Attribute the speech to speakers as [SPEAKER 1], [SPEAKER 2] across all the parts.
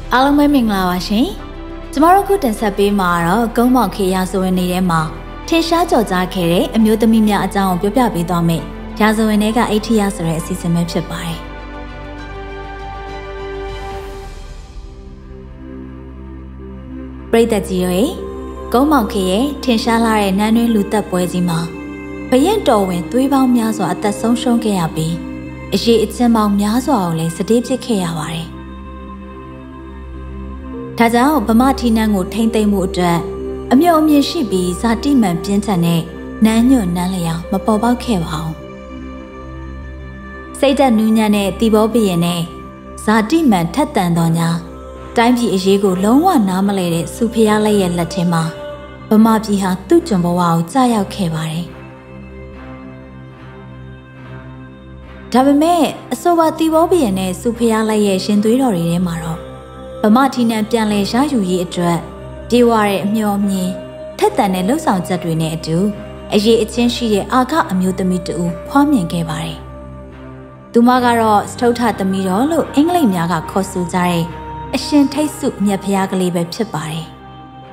[SPEAKER 1] အားလုံးပဲမင်္ဂလာပါရှင်။ကျမတို့ခုတင်ဆက်ပေးမှာတော့ကုန်းမောင်ခေရာဇဝင်နေတဲ့မှာထင်ရှားကြော်ကြားခဲ့တဲ့အမျိုးသမီးများအကြောင်းကိုပြောပြပေးသွားမယ်။ရာဇဝင်တွေကအိဋ္ဌိယဆိုတဲ့အစီအစဉ်ပဲဖြစ်ပါတယ်။ပရိသတ်ကြီးတွေကုန်းမောင်ခေရဲ့ထင်ရှားလာတဲ့နန်းတွင်းလူသက်ပွဲကြီးမှာဘရင်တော်ဝင်သွေးပေါင်းများစွာအသက်ဆုံးရှုံးခဲ့ရပြီးအရေးအချင်းပေါင်းများစွာကိုလည်းစတေးပစ်ခဲ့ရပါတယ်။ဒါကြောင့်ဗမာထီနန်းကိုထိမ့်သိမ်းမှုအတွက်အမြုံအမြင်ရှိပြီးဇာတိမှန်ပြင်းထန်တဲ့နန်းညွန့်နန်းလျောင်မပေါ်ပေါက်ခဲ့ပါဘူး။စိတ်ဓာတ်နူးညံ့တဲ့တီဘောဘုရင်နဲ့ဇာတိမှန်ထက်သန်တော်ညာတိုင်းပြည်အရေးကိုလုံးဝနားမလည်တဲ့စုဖျားလက်ရဲ့လက်ထဲမှာဗမာပြည်ဟာသူ့ကျွန်ဘဝကိုကြာရောက်ခဲ့ပါတယ်။ဒါပေမဲ့အဆိုပါတီဘောဘုရင်နဲ့စုဖျားလက်ရဲ့ရှင်သွေးတော်တွေထဲမှာတော့ဗမာထီနန်းပြန်လည်ရယူရေးအတွက်ပြေဝတဲ့အမျှော်မြင်ထက်သန်တဲ့လှုပ်ဆောင်ချက်တွေနဲ့အတူအရေးအချင်းရှိတဲ့အာဃအမျိုးသမီးတူဖွားမြင်ခဲ့ပါတယ်။သူမကတော့စတုထသမီးတော်လို့အင်္ဂလိပ်များကခေါ်ဆိုကြတဲ့အရှင်ထိတ်စုမြတ်ဖျားကလေးပဲဖြစ်ပါတယ်။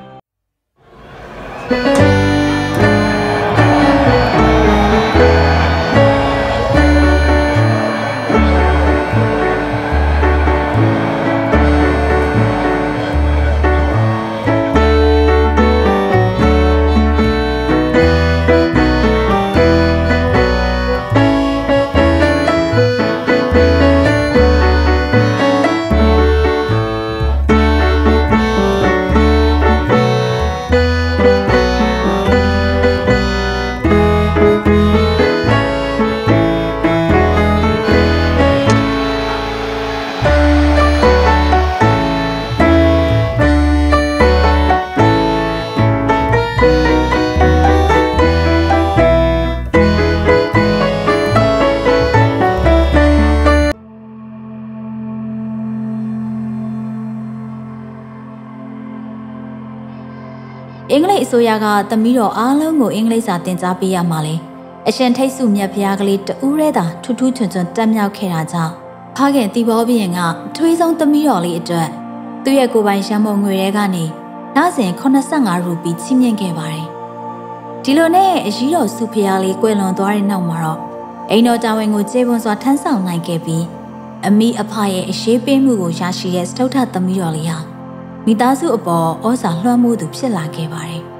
[SPEAKER 1] အင်္ဂလိပ်အစိုးရကသမီးတော်အားလုံးကိုအင်္ဂလိပ်စာသင်ကြားပေးရမှာလေအရှင်ထိတ်စုမြတ်ဖျားကလေးတူးရဲတာထူးထူးချွန်ချွန်တက်မြောက်ခဲ့တာကြောင့်ဖခင်တီဘောဘုရင်ကထွေးဆုံးသမီးတော်လေးအတွက်သူ့ရဲ့ကိုယ်ပိုင်ရန်ပုံငွေတွေကနေလစဉ်85ရူပီချီးမြှင့်ခဲ့ပါတယ်ဒီလိုနဲ့အကြီးတော်စုဖျားလေးကွယ်လွန်သွားတဲ့နောက်မှာတော့အိမ်တော်တာဝန်ကိုကျေပွန်စွာထမ်းဆောင်နိုင်ခဲ့ပြီးအမိအဖရဲ့အရှိပေးမှုကိုရရှိတဲ့စတုထသမီးတော်လေးဟာမိသားစုအပေါ်ဩဇာလွှမ်းမိုးသူဖြစ်လာခဲ့ပါတယ်။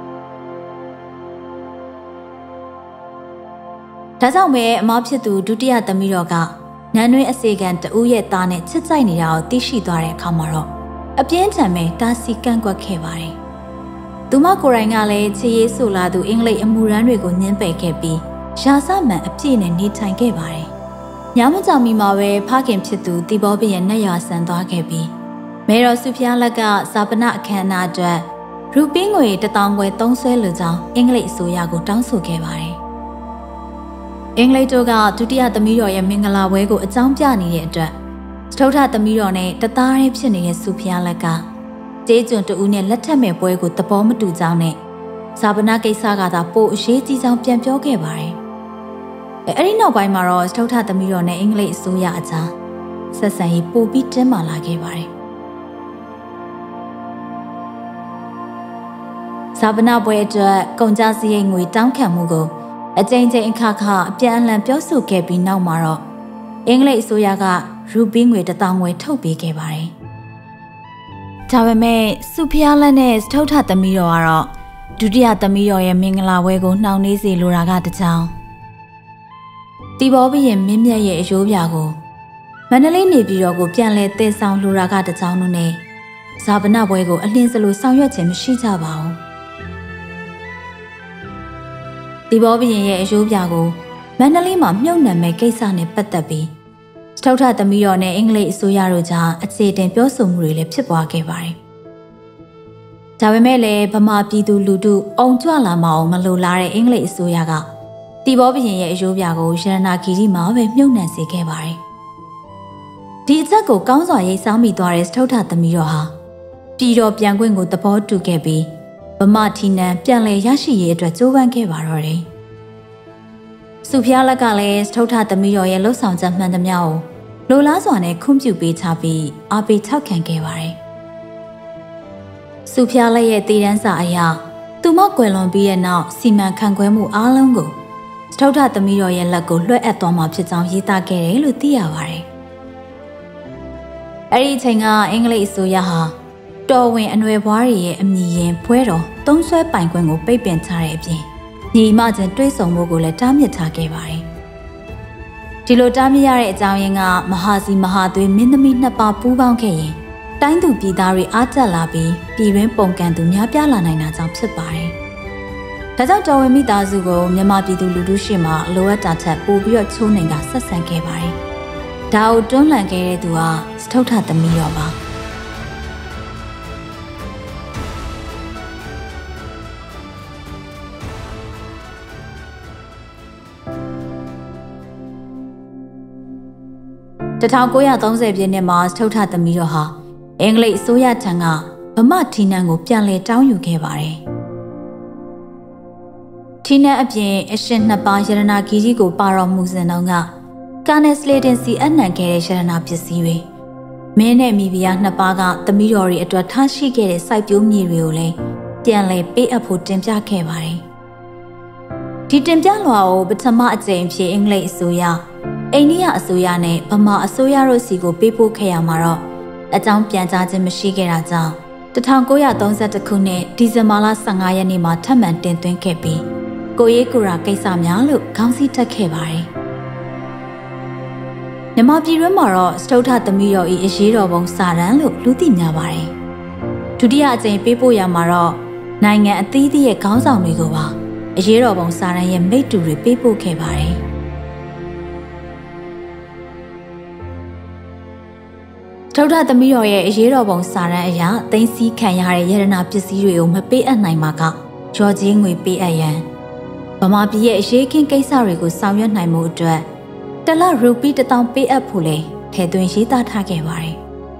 [SPEAKER 1] ဒါကြောင့်ပဲအမဖြစ်သူဒုတိယသမီးတော်ကနန်းတွင်းအစေခံတဦးရဲ့သားနဲ့ချစ်ကြိုက်နေတာကိုသိရှိသွားတဲ့အခါမှာတော့အပြင်းထန်ပဲတားဆီးကန့်ကွက်ခဲ့ပါတယ်။သူမကိုယ်တိုင်ကလည်းချစ်ရေးဆိုလာသူအင်္ဂလိပ်အမှုရန်တွေကိုညှင်းပယ်ခဲ့ပြီးရာဇမှန်အပြည့်နဲ့နေထိုင်ခဲ့ပါတယ်။ညမကြောင်မီမှာပဲဖခင်ဖြစ်သူတီဘောဘုရင်နဲ့ရွာဆန်သွားခဲ့ပြီးမေတော်စုဖျားလက်ကဇာပနအခမ်းအနားအတွက်ရူပီးငွေ1000ခွဲသုံးစွဲလိုကြောင်းအင်္ဂလိပ်အစိုးရကိုတောင်းဆိုခဲ့ပါတယ်။အင်္ဂလိပ်တို့ကဒုတိယသမီးတော်ရဲ့မင်္ဂလာပွဲကိုအကြောင်းပြနေတဲ့အတွက်စတုထသမီးတော်နဲ့တသားရဲဖြစ်နေတဲ့စုဖျားလက်ကကျေးကျွန်တူနဲ့လက်ထက်မဲ့ပွဲကိုသဘောမတူကြောင်းနဲ့ဇာပနကိစ္စကသာပိုအရေးကြီးကြောင်းပြန်ပြောခဲ့ပါတယ်။အဲဒီနောက်ပိုင်းမှာတော့စတုထသမီးတော်နဲ့အင်္ဂလိပ်အစိုးရအကြားဆက်ဆံရေးပိုပြီးတင်းမာလာခဲ့ပါတယ်။ဇာပနပွဲအတွက်ကုန်ကြစရိတ်ငွေတောင်းခံမှုကိုအကြိမ်ကြိမ်အခါခါအပြန်အလှန်ပြောဆိုခဲ့ပြီးနောက်မှာတော့အင်္ဂလိပ်အစိုးရကရူပီးငွေ1000ခွဲထုတ်ပေးခဲ့ပါတယ်။ဒါပေမဲ့စုဖျားလက်နဲ့စတုထသမီးတော်ကတော့ဒုတိယသမီးတော်ရဲ့မင်္ဂလာပွဲကိုနှောင့်နှေးစေလိုတာကတကြောင်တီဘောဘုရင်မင်းမြတ်ရဲ့အရိုးပြာကိုမန္တလေးနေပြည်တော်ကိုပြန်လည်တည်ဆောင်လိုတာကတကြောင်နဲ့ဇာပနပွဲကိုအလင်းစလိုဆောင်ရွက်ခြင်းမရှိကြပါဘူး။တီဘောဘုရင်ရဲ့အရိုးပြာကိုမန္တလေးမှာမြုပ်နှံမဲ့ကိစ္စနဲ့ပတ်သက်ပြီးစတုထသမီးတော်နဲ့အင်္ဂလိပ်အစိုးရတို့ကြားအခြေတင်ပြောဆိုမှုတွေလည်းဖြစ်ပွားခဲ့ပါတယ်။ဒါပေမဲ့လည်းဗမာပြည်သူလူထုအုံကြွလာမအောင်မလိုလားတဲ့အင်္ဂလိပ်အစိုးရကတီဘောဘုရင်ရဲ့အရိုးပြာကိုရတနာဂီရီမှာပဲမြုပ်နှံစေခဲ့ပါတယ်။ဒီအချက်ကိုကောင်းစွာရိပ်စားမိသွားတဲ့စတုထသမီးတော်ဟာပြည်တော်ပြန်ခွင့်ကိုသဘောတူခဲ့ပြီးဗမာထီနန်းပြန်လည်ရရှိရေးအတွက်ကြိုးပမ်းခဲ့ပါတော့တယ်။စုဖျားလက်ကလည်းစတုထသမီးတော်ရဲ့လှုပ်ဆောင်ချက်မှန်သမျှကိုလိုလားစွာနဲ့ခွင့်ပြုပေးချပြီးအားပေးထောက်ခံခဲ့ပါတယ်။စူဖျားလက်ရဲ့တည်တန်းစာအရသူမကွယ်လွန်ပြီးတဲ့နောက်စီမံခန့်ခွဲမှုအားလုံးကိုစတုထသမီးတော်ရဲ့လက်ကိုလွှဲအပ်သွားမှာဖြစ်ကြောင်းရေးသားခဲ့တယ်လို့သိရပါတယ်။အဲ့ဒီအချိန်ကအင်္ဂလိပ်အစိုးရဟာတော်ဝင်အနွယ်ဘွားတွေရဲ့အမည်ရင်းဖွဲတော်သုံးဆွဲပိုင်ခွင့်ကိုပိတ်ပင်ထားတဲ့အပြင်ညီမချင်းတွဲဆုံမှုကိုလည်းတားမြစ်ထားခဲ့ပါတယ်။ဒီလိုတားမြစ်ရတဲ့အကြောင်းရင်းကမဟာစီမဟာသွေးမင်းသမီးနှစ်ပါးပူးပေါင်းခဲ့ရင်တိုင်းသူပြည်သားတွေအားကျလာပြီးပြည်တွင်းပုံကန်သူများပြားလာနိုင်တာကြောင့်ဖြစ်ပါတယ်။ဒါကြောင့်တော်ဝင်မိသားစုကိုမြန်မာပြည်သူလူထုရှေ့မှာလိုအပ်တာထက်ပိုပြီးချိုးနှိမ်ကဆက်ဆံခဲ့ပါတယ်။ဒါကိုတွန်းလှန်ခဲ့တဲ့သူကစတုထသမီးတော်ပါ။1930ပြည့်နှစ်မှာစတုထသမီးတော်ဟာအင်္ဂလိပ်အစိုးရထံကဗမာထီနန်းကိုပြန်လည်တောင်းယူခဲ့ပါတယ်။ထီနန်းအပြင်အရှင်နှစ်ပါးရတနာကြီးကြီးကိုပါတော်မူစဉ်တုန်းကကာနယ်စလေတင်စီအနှံခဲ့တဲ့ရတနာပစ္စည်းတွေမင်းနဲ့မိဖုရားနှစ်ပါးကသမီးတော်တွေအတွက်ထားရှိခဲ့တဲ့စိုက်ပျိုးမြေတွေကိုလည်းပြန်လည်ပေးအပ်ဖို့တင်ပြခဲ့ပါတယ်။ဒီတင်ပြလွှာကိုပထမအကြိမ်ဖြစ်အင်္ဂလိပ်အစိုးရအိန္ဒိယအစိုးရနဲ့ဗမာအစိုးရတို့စီကိုပေးပို့ခဲ့ရမှာတော့အကြောင်းပြန်ကြားခြင်းမရှိခဲ့တာကြောင့်1931ခုနှစ်ဒီဇင်ဘာလ15ရက်နေ့မှာထပ်မံတင်သွင်းခဲ့ပြီးကိုရေးကိုရာကိစ္စများလို့ခေါင်းစည်းတက်ခဲ့ပါတယ်။မြန်မာပြည်တွင်းမှာတော့စတုထသမီးတော်၏အရေးတော်ပုံစာတမ်းလို့လူသိများပါတယ်။ဒုတိယအကြိမ်ပေးပို့ရမှာတော့နိုင်ငံအသီးသီးရဲ့ခေါင်းဆောင်တွေကိုပါအရေးတော်ပုံစာတမ်းရဲ့မိတ္တူတွေပေးပို့ခဲ့ပါတယ်။စတုထသမီးတော်ရဲ့အရေးတော်ပုံစာတမ်းအရသိမ်းဆည်းခံရတဲ့ရတနာပစ္စည်းတွေကိုမပေးအပ်နိုင်မှာကရော်ကြီးငွေပေးအပ်ရန်ဗမာပြည်ရဲ့အရေးခင်းကိစ္စတွေကိုဆောင်ရွက်နိုင်မှုအတွက်တစ်လရူပီ1000ပေးအပ်ဖို့လေထည့်သွင်းရေးသားထားခဲ့ပါတယ်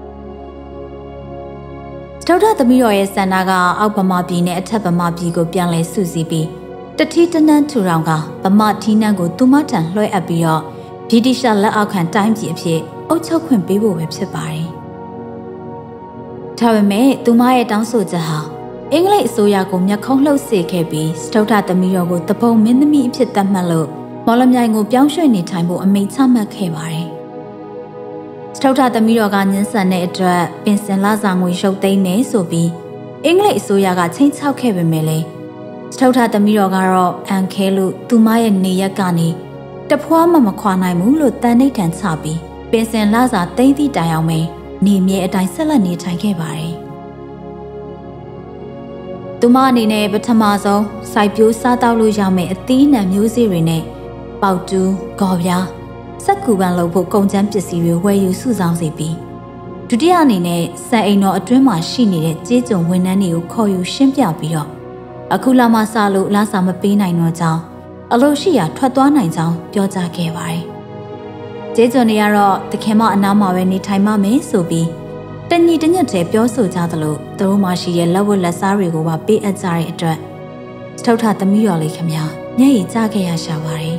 [SPEAKER 1] ။စတုထသမီးတော်ရဲ့စန္ဒကအောက်ဗမာပြည်နဲ့အထက်ဗမာပြည်ကိုပြန်လည်စုစည်းပြီးတတိတနန်းထူထောင်ကဗမာထီးနန်းကိုသူမထံလွှဲအပ်ပြီးတော့ဗြိတိရှလက်အောက်ခံတိုင်းပြည်အဖြစ်အုပ်ချုပ်ခွင့်ပေးဖို့ပဲဖြစ်ပါတယ်။ဒါပေမဲ့သူမရဲ့တောင်းဆိုချက်ဟာအင်္ဂလိပ်အစိုးရကိုမျက်ခုံးလှုပ်စေခဲ့ပြီးစတုထသမီးတော်ကိုတပုံမင်းသမီးအဖြစ်သတ်မှတ်လို့မော်လမြိုင်ကိုပြောင်းရွှေ့နေထိုင်ဖို့အမိန့်ချမှတ်ခဲ့ပါတယ်။စတုထသမီးတော်ကညှဉ်းဆန်တဲ့အတွက်ပင်စင်လစာငွေရုပ်သိမ်းနေဆိုပြီးအင်္ဂလိပ်အစိုးရကချိန်ချောက်ခဲ့ပေမဲ့လေစတုထသမီးတော်ကတော့အန်ခဲလို့သူမရဲ့နေရက်ကနေတဖွားမှမခွာနိုင်ဘူးလို့တန်နှိပ်ထန်ချပြီးပင်စင်လစာသိမ်းသည့်တိုင်အောင်ပဲနေမြေအတိုင်းဆက်လက်နေထိုင်ခဲ့ပါတယ်။သူမအနေနဲ့ပထမဆုံးစိုက်ပျိုးစားတောက်လို့ရမယ့်အသီးနှံမျိုးစေ့တွေနဲ့ပေါက်တူး၊ဂေါ်ပြားစက်ကူပန်းလုပ်ဖို့ကုန်ကျန်းပစ္စည်းတွေဝယ်ယူစုဆောင်းစေပြီးဒုတိယအနေနဲ့စံအိမ်တော်အတွင်းမှာရှိနေတဲ့ကြေးကျုံဝန်ထမ်းတွေကိုခေါ်ယူရှင်းပြပြီးတော့အခုလာမှစလို့လစာမပေးနိုင်တော့ကြောင်းအလို့ရှိရာထွက်သွားနိုင်ကြောင်းပြောကြားခဲ့ပါတယ်။ကြေးကျုံတွေကတော့တခင်မအနားမှာပဲနေထိုင်မှမယ်ဆိုပြီးတညီတညက်တည်းပြောဆိုကြသလိုသူတို့မှရှိရဲ့လက်ဝတ်လက်စားတွေကိုပါပေးအပ်ကြတဲ့အတွက်စတုထသမီးတော်လေးခင်ဗျာမျက်ရည်ကျခဲ့ရရှာပါတယ်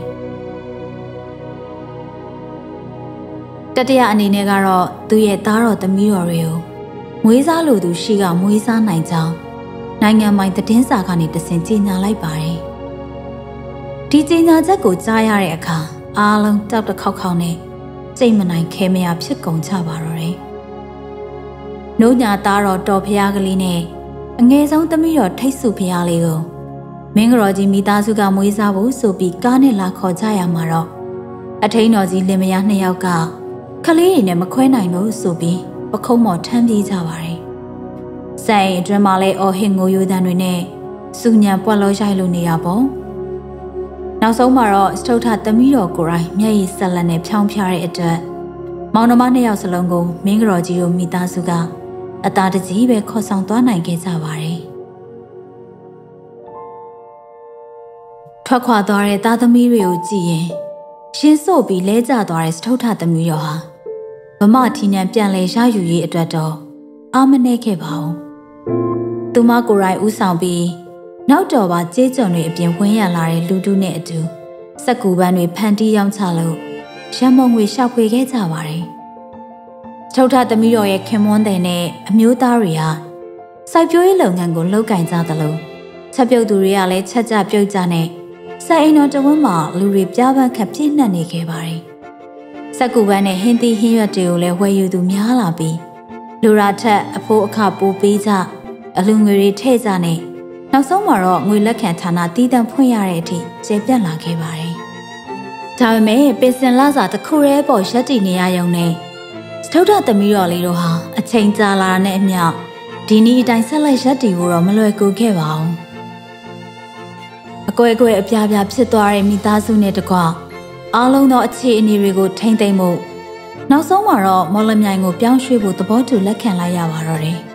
[SPEAKER 1] ။တတိယအနေနဲ့ကတော့သူရဲ့သားတော်သမီးတော်တွေကိုမွေးစားလိုသူရှိကမွေးစားနိုင်ကြောင်းနိုင်ငံပိုင်သတင်းစာကနေတဆင့်ကြေညာလိုက်ပါတယ်။ဒီကြေညာချက်ကိုကြားရတဲ့အခါအားလုံးတောက်တခေါက်ခေါက်နဲ့စိတ်မနိုင်ခဲမရဖြစ်ကုန်ကြပါတော့တယ်။နိုးညာသားတော်တော်ဖျားကလေးနဲ့အငယ်ဆုံးသမီးတော်ထိတ်စုဖျားလေးကိုမင်းကတော်ကြီးမိသားစုကမွေးစားဖို့ဆိုပြီးကားနဲ့လာခေါ်ကြရမှာတော့အထိန်တော်ကြီးလင်မယား2ယောက်ကခလေးတွေနဲ့မခွဲနိုင်လို့ဆိုပြီးပခုံးမော်ထမ်းပြေးကြပါတယ်။ဆိုင်အတွင်းမှာလဲအော်ဟစ်ငိုယိုသံတွေနဲ့စူညံပွက်လို့ရိုက်လို့နေရပေါ့။နောက်ဆုံးမှာတော့စတုထသမီးတော်ကိုယ်တိုင်မျက်ရည်ဆက်လက်နဲ့ဖြောင်းဖျားတဲ့အတွက်မောင်နှမ2ယောက်စလုံးကိုမင်းကတော်ကြီးတို့မိသားစုကအသားတကြီးပဲခေါ်ဆောင်သွားနိုင်ခဲ့ကြပါတယ်။ထွက်ခွာသွားတဲ့သားသမီးတွေကိုကြည့်ရင်ရှင်ဆို့ပြီးလဲကျသွားတဲ့စတုထသမီးတော်ဟာဗမာထီနန်းပြန်လဲရယူရေးအတွက်တော့အားမနည်းခဲ့ပါဘူး။သူမကိုယ်တိုင်ဦးဆောင်ပြီးနောက်တော်ပါကြေးကြုံတွေအပြင်ဝင်းရလာတဲ့လူတုနဲ့အတူစက်ကူပန်းတွေဖန်တီးရောင်းချလို့ရမုံငွေရှောက်ဖွေခဲ့ကြပါတယ်။ထုတ်ထသမီးတော်ရဲ့ခင်မွန်းတဲ့နဲ့အမျိုးသားတွေဟာစိုက်ပျိုးရေးလုပ်ငန်းကိုလုပ်ကင်ကြသလိုချက်ပြုတ်သူတွေကလည်းချက်ကြပြုတ်ကြနဲ့စိုက်အိမ်တော်တဝန်းမှာလူတွေပြားပန်းခပ်ပြည့်နှက်နေခဲ့ပါတယ်။စက်ကူပန်းနဲ့ဟင်းသီးဟင်းရွက်တွေကိုလည်းဝယ်ယူသူများလာပြီးလူရာထက်အဖိုးအခပိုးပေးကြအလူငွေတွေထည့်ကြနဲ့နောက်ဆုံးမှာတော့ငွေလက်ခံဌာနတည်တံ့ဖွင့်ရတဲ့အထိကျေပြတ်လာခဲ့ပါတယ်။ဒါပေမဲ့ပင်စင်လာစာတစ်ခုတည်းပေါ်ရက်တည်နေရရုံနဲ့စထုထသမီးတော်လေးတို့ဟာအချိန်ကြာလာတဲ့အမျှဒီနေ့အတိုင်းဆက်လက်ရက်တည်ဖို့တော့မလွယ်ကူခဲ့ပါဘူး။အကွဲကွဲအပြားပြားဖြစ်သွားတဲ့မိသားစုနဲ့တကွအားလုံးသောအခြေအနေတွေကိုထိမ့်သိမ့်မှုနောက်ဆုံးမှာတော့မော်လမြိုင်ကိုပြောင်းရွှေ့ဖို့သဘောတူလက်ခံလိုက်ရပါတော့တယ်။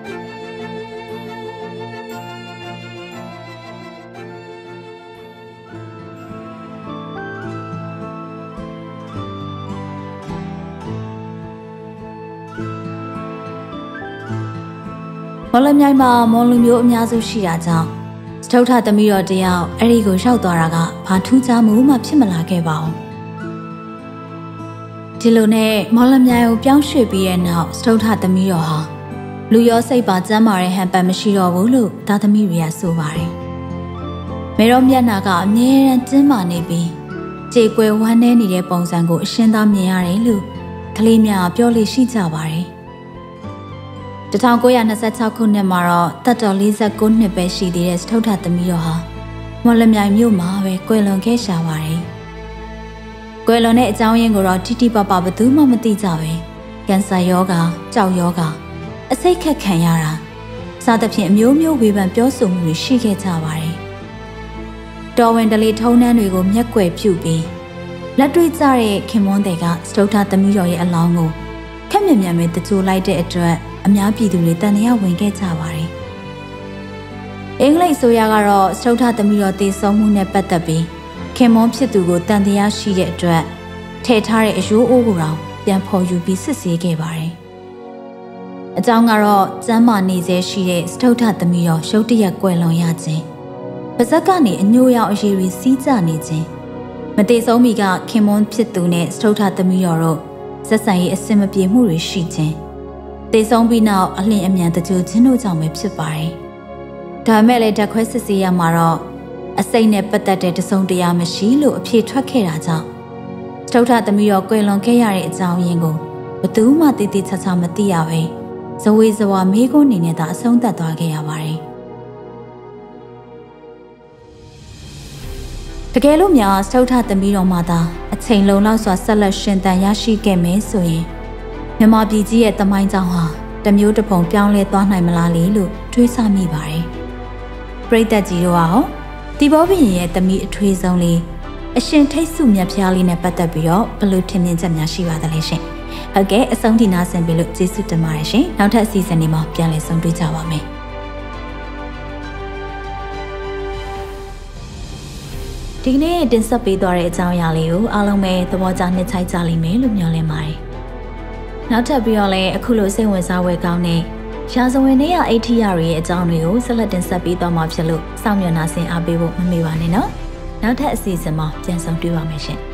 [SPEAKER 1] မော်လမြိုင်မှာမော်လူမျိုးအများစုရှိတာကြောင့်စထုထသမီးတော်တယောက်အဲ့ဒီကိုရောက်သွားတာကဘာထူးခြားမှုမှဖြစ်မလာခဲ့ပါဘူး။ဒီလိုနဲ့မော်လမြိုင်ကိုပြောင်းရွှေ့ပြီးတဲ့နောက်စထုထသမီးတော်ဟာလူရောစိတ်ပါကျမ်းမာတဲ့ဟန်ပတ်မရှိတော့ဘူးလို့သားသမီးတွေကဆိုပါတယ်။မေတော်မျက်နှာကအမြဲတမ်းကျဉ်းမာနေပြီးကြေကွယ်ဝမ်းနည်းနေတဲ့ပုံစံကိုအရှင်းသားမြင်ရတယ်လို့ကလေးများပြောလို့ရှိကြပါတယ်။1926ခုနှစ်မှာတော့တက်တော်49နှစ်ပဲရှိသေးတဲ့စထုထသမီးတော်ဟာမော်လမြိုင်မြို့မှာပဲကွယ်လွန်ခဲ့ရှာပါတယ်။ကွယ်လွန်တဲ့အကြောင်းရင်းကိုတော့တိတိပပဘယ်သူမှမသိကြပဲ။ကင်ဆာရောဂါ၊ကြောက်ရောဂါအဆိပ်ခတ်ခံရတာစသဖြင့်အမျိုးမျိုးဝေဖန်ပြောဆိုမှုတွေရှိခဲ့ကြပါတယ်။တော်ဝင်တလီထုံးနှန်းတွေကိုမျက်ကွယ်ပြုပြီးလက်တွေ့ကျတဲ့ခင်မွန်းတွေကစထုထသမီးတော်ရဲ့အလောင်းကိုခက်မြမြန်ပဲတကြိုလိုက်တဲ့အတွက်အများပြည်သူတွေတန်တရားဝင်ခဲ့ကြပါတယ်။အင်္ဂလိပ်ဆိုရကတော့စထုထသမီးတော်တည်ဆုံမှုနဲ့ပတ်သက်ပြီးခင်မွန်းဖြစ်သူကိုတန်တရားရှိတဲ့အတွက်ထည့်ထားတဲ့အယိုးအိုးကိုတောင်ပြန်ဖော်ယူပြီးစစ်ဆေးခဲ့ပါတယ်။အကြောင်းကတော့ကျမ်းမာနေစေရှိတဲ့စထုထသမီးတော်ရုတ်တရက်ကွယ်လွန်ရခြင်းပါဇက်ကနေအညိုရောင်အရည်တွေစီးကျနေခြင်းမတည်ဆုံးမီကခင်မွန်းဖြစ်သူနဲ့စထုထသမီးတော်တို့ဆက်ဆံရေးအဆင်မပြေမှုတွေရှိခြင်းတည်ဆုံးပြီးနောက်အလင်းအမြန်တကြိုခြင်းတို့ကြောင့်ပဲဖြစ်ပါတယ်။ဒါမဲ့လည်းဓာတ်ခွဲစစ်ဆေးရမှာတော့အစိမ့်နဲ့ပတ်သက်တဲ့တစုံတရာမရှိလို့အဖြေထွက်ခဲ့တာကြောင့်စထုထသမီးတော်ကွယ်လွန်ခဲ့ရတဲ့အကြောင်းရင်းကိုဘယ်သူမှတည်တည်ချာချာမသိရပဲဇဝေဇဝါမေးခွန်းနေနဲ့သာအဆုံးသတ်သွားခဲ့ရပါတယ်။တကယ်လို့များစထုထသမီးတော်မှသာအချိန်လုံးလောက်စွာဆက်လက်ရှင်သန်ရရှိခဲ့မယ်ဆိုရင်မြန်မာပြည်ကြီးရဲ့တမိုင်းကြောင်းဟာတမျိုးတစ်ပုံပြောင်းလဲသွားနိုင်မလားလေလို့တွေးဆမိပါတယ်။ပရိသတ်ကြီးတို့ကတီဘောဘီရင်ရဲ့သမီးအထွေးဆုံးလေးအရှင်ထိတ်စုမြတ်ဖျားလေးနဲ့ပတ်သက်ပြီးတော့ဘယ်လိုထင်မြင်ချက်များရှိပါသလဲရှင်။ဟုတ်ကဲ့အဆုံးထိနားဆင်ပြီးလို့ကျေးဇူးတင်ပါတယ်ရှင်။နောက်ထပ်အစီအစဉ်တွေမှာပြန်လည်ဆုံတွေ့ကြပါမယ်။ဒီကနေ့တင်ဆက်ပေးသွားတဲ့အကြောင်းအရာလေးကိုအားလုံးပဲသဘောကျနှစ်ချိုက်ကြလိမ့်မယ်လို့မျှော်လင့်ပါတယ်။နောက်ထပ်ပြီးတော့လည်းအခုလိုစိတ်ဝင်စားဖွယ်ကောင်းတဲ့ရာဇဝင်တွေရအိဋ္ဌိယတွေရဲ့အကြောင်းတွေကိုဆက်လက်တင်ဆက်ပေးသွားမှာဖြစ်လို့စောင့်မျှော်နှားဆင်အားပေးဖို့မမေ့ပါနဲ့နော်။နောက်ထပ်အစီအစဉ်မှာပြန်ဆောင်တွေ့ပါမယ်ရှင်။